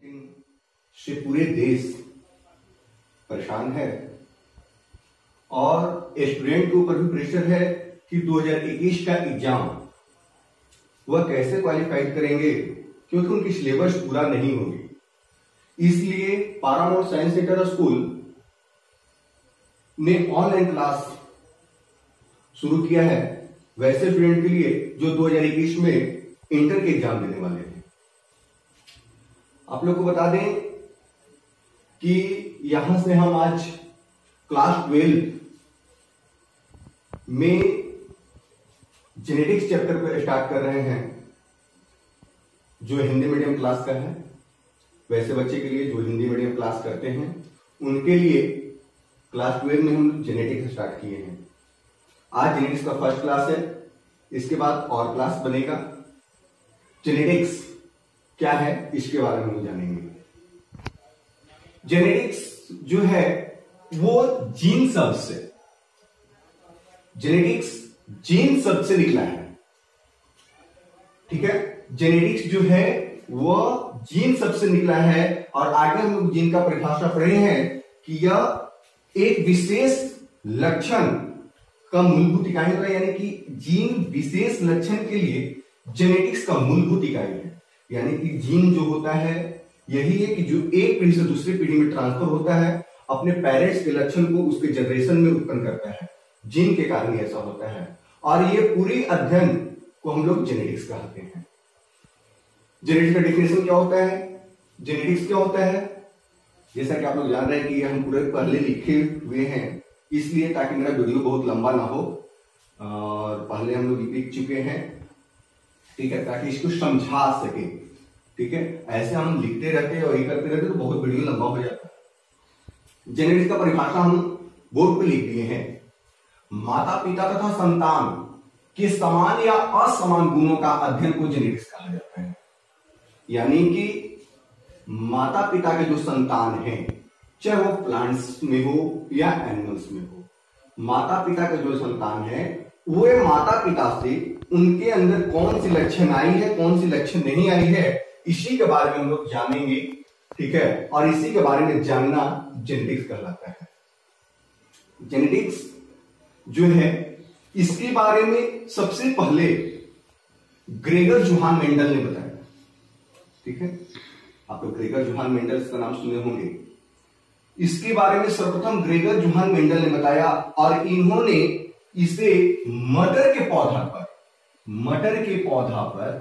से पूरे देश परेशान है और स्टूडेंट के ऊपर भी प्रेशर है कि 2021 का एग्जाम वह कैसे क्वालिफाई करेंगे, क्योंकि उनकी सिलेबस पूरा नहीं होगी। इसलिए पारामाउंट साइंस सेंटर स्कूल ने ऑनलाइन क्लास शुरू किया है वैसे स्टूडेंट के लिए जो 2021 में इंटर के एग्जाम देने वाले हैं। आप लोग को बता दें कि यहां से हम आज क्लास 12 में जेनेटिक्स चैप्टर को स्टार्ट कर रहे हैं, जो हिंदी मीडियम क्लास का है। वैसे बच्चे के लिए जो हिंदी मीडियम क्लास करते हैं उनके लिए क्लास 12 में हम जेनेटिक्स स्टार्ट किए हैं। आज जेनेटिक्स का फर्स्ट क्लास है, इसके बाद और क्लास बनेगा। जेनेटिक्स क्या है इसके बारे में हम जानेंगे। जेनेटिक्स जो है वो जीन शब्द से, जेनेटिक्स जीन शब्द से निकला है, ठीक है। जेनेटिक्स जो है वो जीन शब्द से निकला है और आगे हम लोग जीन का परिभाषा पढ़े हैं कि यह एक विशेष लक्षण का मूलभूत इकाई होता है, यानी कि जीन विशेष लक्षण के लिए जेनेटिक्स का मूलभूत इकाई है। यानी कि जीन जो होता है यही है कि जो एक पीढ़ी से दूसरी पीढ़ी में ट्रांसफर होता है, अपने पेरेंट्स के लक्षण को उसके जनरेशन में उत्पन्न करता है। जीन के कारण ऐसा होता है और ये पूरी अध्ययन को हम लोग जेनेटिक्स कहते हैं। जेनेटिक्स का डेफिनेशन क्या होता है, जेनेटिक्स क्या होता है, जैसा कि आप लोग जान रहे हैं कि हम पूरे पहले लिखे हुए हैं, इसलिए ताकि मेरा वीडियो बहुत लंबा ना हो और पहले हम लोग लिख चुके हैं, ठीक है, ताकि इसको समझा सके। ठीक है, ऐसे हम लिखते रहते और ये करते रहते तो बहुत वीडियो लंबा हो जाता है। जेनेटिक्स का परिभाषा हम बोर्ड पे लिख दिए हैं। माता पिता तथा संतान के समान या असमान गुणों का अध्ययन को जेनेटिक्स कहा जाता है। यानी कि माता पिता के जो संतान हैं, चाहे वो प्लांट्स में हो या एनिमल्स में हो, माता पिता के जो संतान है वो माता पिता से उनके अंदर कौन सी लक्षण आई है, कौन सी लक्षण नहीं आई है, इसी के बारे में हम लोग जानेंगे। ठीक है, और इसी के बारे में जानना जेनेटिक्स कहलाता है। जेनेटिक्स जो है इसके बारे में सबसे पहले ग्रेगर जोहान मेंडल ने बताया। ठीक है, आप लोग ग्रेगर जोहान मेंडल का नाम सुने होंगे। इसके बारे में सर्वप्रथम ग्रेगर जोहान मेंडल ने बताया और इन्होंने इसे मटर के पौधा पर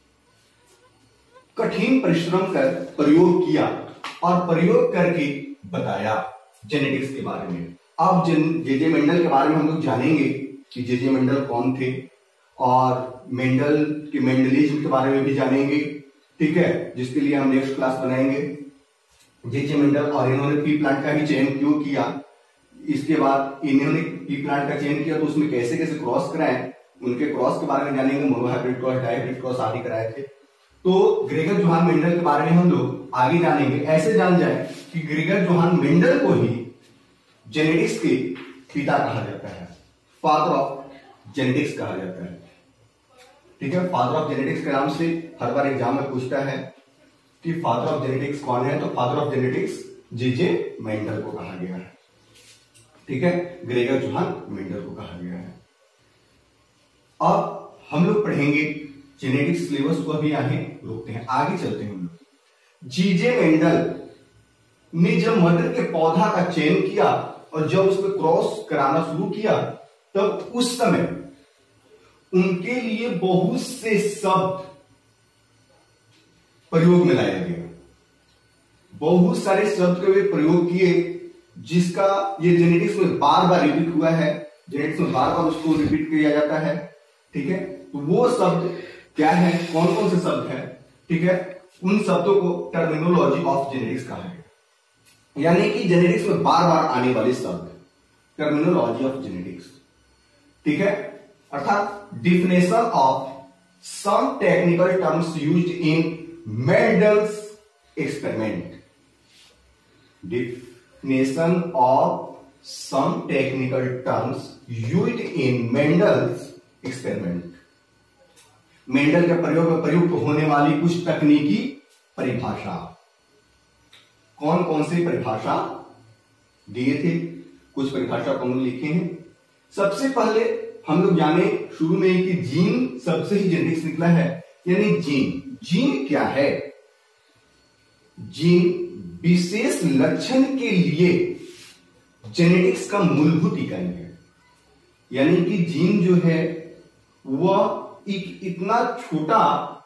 कठिन परिश्रम कर प्रयोग किया और प्रयोग करके बताया जेनेटिक्स के बारे में। अब जे मेंडल के बारे में हम लोग जानेंगे कि जे मेंडल कौन थे और मेंडल के मेंडलिज्म के बारे में भी जानेंगे। ठीक है, जिसके लिए हम नेक्स्ट क्लास बनाएंगे। जे मेंडल और इन्होंने पी प्लांट का भी चयन क्यों किया, इसके बाद इन्होंने पी प्लांट का चयन किया तो उसमें कैसे कैसे क्रॉस कराए, उनके क्रॉस के बारे में जानेंगे। मोनोहाइब्रिड क्रॉस, डायहाइब्रिड क्रॉस आदि कराए थे। तो ग्रेगर जोहान मेंडल के बारे में हम लोग आगे जानेंगे। ऐसे जान जाए कि ग्रेगर जोहान मेंडल को ही जेनेटिक्स के पिता कहा जाता है, फादर ऑफ जेनेटिक्स कहा जाता है। ठीक है, फादर ऑफ जेनेटिक्स के नाम से हर बार एग्जाम में पूछता है कि फादर ऑफ जेनेटिक्स कौन है, तो father of genetics J Mendel को कहा गया है। ठीक है, ग्रेगर जोहान मेंडल को कहा गया है। अब हम लोग पढ़ेंगे जेनेटिक्स सिलेबस को, अभी आगे रोकते हैं, आगे चलते हैं हम लोग। जे मेंडल ने जब मटर के पौधा का चयन किया और जब उस पर क्रॉस कराना शुरू किया, तब उस समय उनके लिए बहुत से शब्द प्रयोग में लाया गया। बहुत सारे शब्द के वे प्रयोग किए, जिसका ये जेनेटिक्स में बार बार रिपीट हुआ है। जेनेटिक्स में बार बार उसको रिपीट किया जाता है। ठीक है, तो वो शब्द क्या है, कौन कौन से शब्द हैं, ठीक है, उन शब्दों को टर्मिनोलॉजी ऑफ जेनेटिक्स कहा है। यानी कि जेनेटिक्स में बार बार आने वाले शब्द, टर्मिनोलॉजी ऑफ जेनेटिक्स। ठीक है, अर्थात definition of some technical terms used in Mendel's experiment. Definition of some technical terms used in Mendel's experiment। Mendel के प्रयोग में प्रयुक्त होने वाली कुछ तकनीकी परिभाषा। कौन कौन सी परिभाषा दिए थे, कुछ परिभाषा को हम लिखे हैं। सबसे पहले हम लोग जाने शुरू में कि जीन सबसे ही जेनेटिक्स निकला है, यानी जीन क्या है? जीन विशेष लक्षण के लिए जेनेटिक्स का मूलभूत इकाई है। यानी कि जीन जो है वह एक इतना छोटा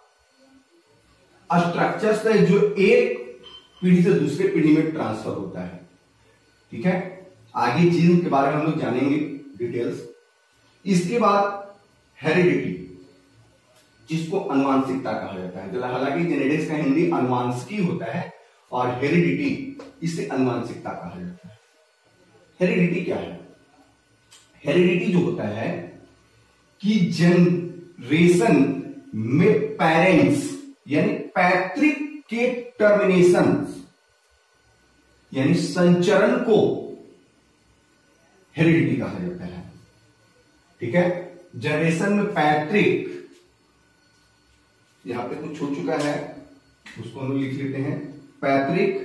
स्ट्रक्चर है जो एक पीढ़ी से दूसरे पीढ़ी में ट्रांसफर होता है। ठीक है, आगे जीन के बारे में हम लोग जानेंगे डिटेल्स। इसके बाद हेरिडिटी, जिसको अनुवांशिकता कहा जाता है। हालांकि जेनेटिक्स का हिंदी अनुवांशिकी होता है और हेरिडिटी इसे अनुवांशिकता कहा जाता है। हेरिडिटी क्या है? हेरिडिटी जो होता है कि जनरेशन में पेरेंट्स यानी पैतृक के टर्मिनेशन यानी संचरण को हेरिडिटी कहा जाता है। ठीक है, जनरेशन में पैतृक, यहां पे कुछ छूट चुका है उसको हम लिख लेते हैं, पैतृक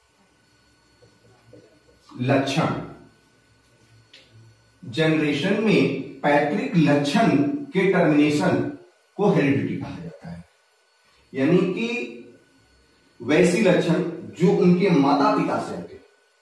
लक्षण। जनरेशन में पैतृक लक्षण के टर्मिनेशन को हेरिडिटी कहा जाता है। यानी कि वैसी लक्षण जो उनके माता पिता से आते,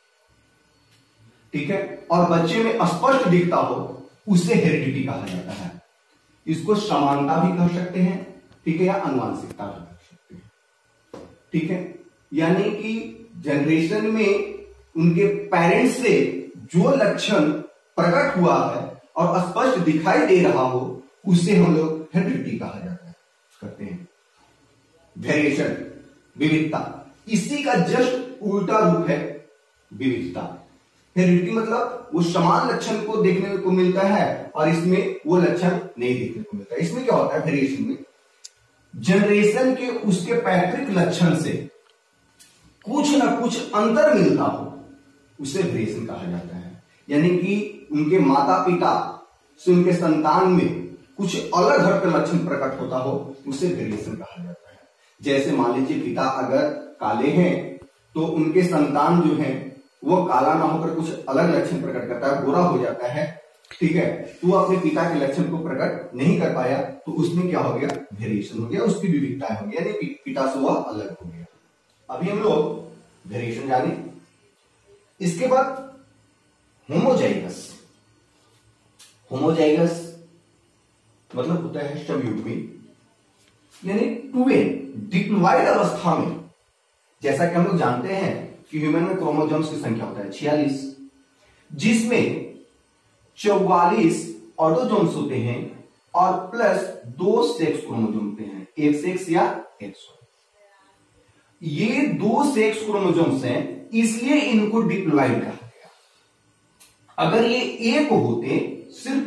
ठीक है, और बच्चे में स्पष्ट दिखता हो, उसे हेरिडिटी कहा जाता है। इसको समानता भी कह सकते हैं, ठीक है, या अनुवांशिकता भी कह सकते हैं। ठीक है, यानी कि जनरेशन में उनके पेरेंट्स से जो लक्षण प्रकट हुआ है और स्पष्ट दिखाई दे रहा हो, उसे हम लोग हेरिडिटी कहा जाता है करते हैं। वेरिएशन, विविधता, इसी का जस्ट उल्टा रूप है विविधता। हेरिडिटी मतलब वो समान लक्षण को देखने को मिलता है और इसमें वो लक्षण नहीं देखने को मिलता है। इसमें क्या होता है वेरिएशन में, जनरेशन के उसके पैतृक लक्षण से कुछ ना कुछ अंतर मिलता हो, उसे वेरिएशन कहा जाता है। यानी कि उनके माता पिता से उनके संतान में कुछ अलग हटकर लक्षण प्रकट होता हो, उसे वेरिएशन कहा जाता है। जैसे मान लीजिए पिता अगर काले हैं तो उनके संतान जो है वो काला ना होकर कुछ अलग लक्षण प्रकट करता है, गोरा हो जाता है। ठीक है, तो वो अपने पिता के लक्षण को प्रकट नहीं कर पाया, तो उसमें क्या हो गया, वेरिएशन हो गया, उसकी विविधता हो गया, यानी पिता से वह अलग हो गया। अभी हम लोग वेरिएशन जाने। इसके बाद होमोजाइगस। होमोजाइगस मतलब होता है समयुग्मी, यानी ट्विन, डिप्लॉइड अवस्था में। जैसा कि हम लोग जानते हैं कि ह्यूमन में क्रोमोसोम्स की संख्या होता है 46, जिसमें 44 ऑटोसोम्स होते हैं और प्लस 2 सेक्स क्रोमोसोम होते हैं, एक सेक्स या एक्स। ये 2 सेक्स क्रोमोसोम्स हैं, इसलिए इनको डिप्लॉइड कहा गया। अगर ये एक होते, सिर्फ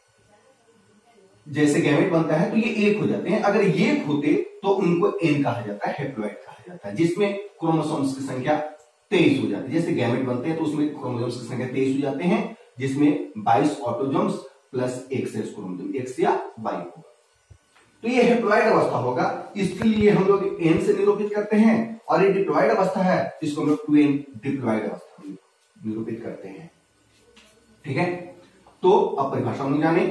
जैसे गैमेट बनता है तो ये एक हो जाते हैं, अगर ये होते तो उनको एन कहा जाता है, हेप्लॉइड कहा जाता है, जिसमें क्रोमोसोम्स की संख्या 23 हो जाती है। जैसे गैमेट बनते हैं तो उसमें क्रोमोसोम्स की संख्या 23 हो जाते हैं, जिसमें 22 ऑटोसोम्स प्लस एक सेक्स क्रोमोसोम, एक्स या वाई होगा, तो ये हेप्लॉइड अवस्था होगा। इसके लिए हम लोग एन से निरूपित करते हैं, और ये डिप्लॉइड अवस्था है, इसको हम लोग ट्विन डिप्लॉइड अवस्था निरूपित करते हैं। ठीक है, तो अब परिभाषा में जाने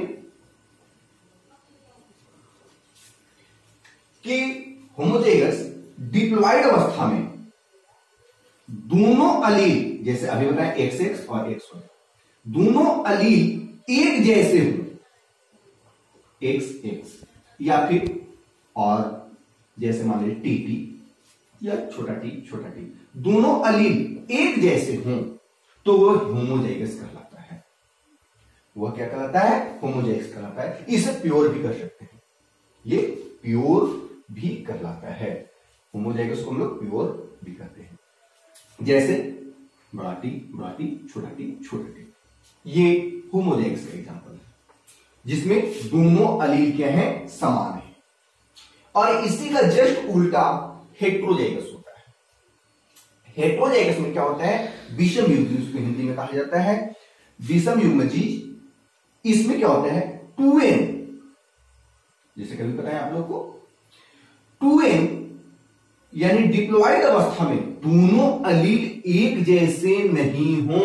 कि होमोजाइगस डिप्लॉइड अवस्था में दोनों अलील, जैसे अभी बताया एक्स एक्स और एक्स वाई, दोनों अलील एक जैसे हो, एक्स एक्स या फिर और जैसे मान लीजिए टी टी या छोटा टी, दोनों अलील एक जैसे हों तो वह होमोजाइगस कहलाता है। वह क्या कहलाता है, होमोजाइगस कहलाता है। इसे प्योर भी कर सकते हैं, ये प्योर भी कहलाता है। होमोजाइगस को हम लोग प्योर भी कहते हैं। जैसे बड़ा टी, छोटा टी, ये होमोजाइगस का एग्जांपल है, जिसमें दोनों अलील क्या है, समान है। और इसी का जस्ट उल्टा हेट्रोजाइगस होता है। हेट्रोजाइगस में क्या होता है, विषम युग्म, उसको हिंदी में कहा जाता है विषम युग्म जीव। इसमें क्या होता है, 2n, जैसे कभी पता है आप लोग को, 2n यानी डिप्लॉयड अवस्था में दोनों अलील एक जैसे नहीं हो,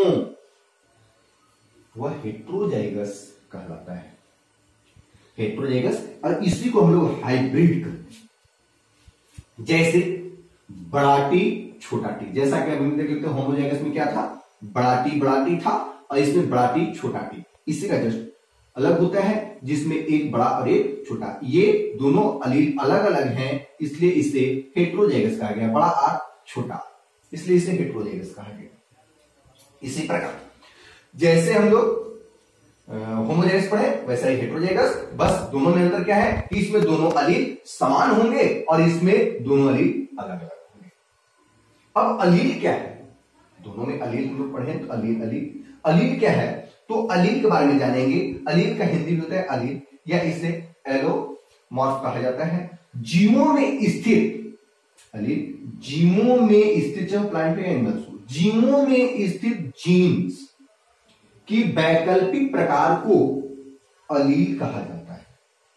वह हेट्रोजाइगस कहलाता है। हेट्रोजाइगस, और इसी को हम लोग हाइब्रिड कहते हैं। जैसे बड़ा टी छोटा टी, जैसा कि अभी देख लेते हैं होमोजाइगस में क्या था, बड़ा टी था और इसमें बड़ा टी छोटा टी, इसी का जस्ट अलग होता है जिसमें एक बड़ा और एक छोटा, ये दोनों अलील अलग अलग हैं, इसलिए इसे हेट्रोजाइगस कहा गया, बड़ा और छोटा, इसलिए इसे हेट्रोजाइगस कहा गया। इसी प्रकार जैसे हम लोग होमोजाइगस पढ़े वैसा ही हेट्रोजाइगस, बस दोनों में अंतर क्या है कि इसमें दोनों अलील समान होंगे और इसमें दोनों अलील अलग अलग होंगे। अब अलील क्या है, दोनों में अलील हम लोग पढ़े तो अलील क्या है, तो अलील के बारे में जानेंगे। अलील का हिंदी में होता है अलील, या इसे एलोमॉर्फ कहा जाता है। जीवों में स्थित अलील, जीवों में स्थित, चाहे प्लांट या एनिमल्स हो, जीवों में स्थित जीन्स की वैकल्पिक प्रकार को अलील कहा जाता है।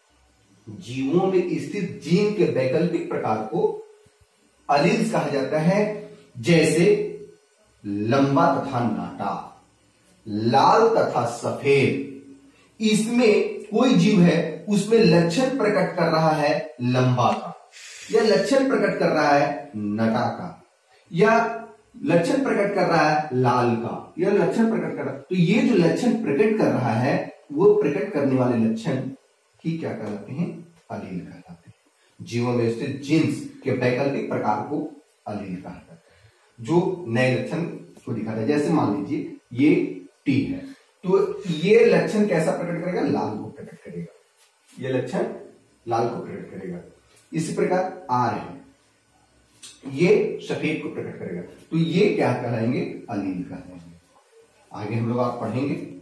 जीवों में स्थित जीन के वैकल्पिक प्रकार को अलील कहा जाता है। जैसे लंबा तथा नाटा, लाल तथा सफेद, इसमें कोई जीव है उसमें लक्षण प्रकट कर रहा है लंबा का, या लक्षण प्रकट कर रहा है नटा का, या लक्षण प्रकट कर रहा है लाल का, या लक्षण प्रकट कर रहा है, तो ये जो लक्षण प्रकट कर रहा है वो प्रकट करने वाले लक्षण ही क्या कहलाते हैं, अलील कहलाते हैं। जीवों में स्थित जीन्स के वैकल्पिक प्रकार को अलील कहा जाता है, जो नए लक्षण को दिखाता है। जैसे मान लीजिए ये टी है, तो ये लक्षण कैसा प्रकट करेगा, लाल को प्रकट करेगा, ये लक्षण लाल को प्रकट करेगा। इसी प्रकार आर है, ये सफेद को प्रकट करेगा, तो ये क्या कहलाएंगे, अलील कहलाएंगे। आगे हम लोग आप पढ़ेंगे।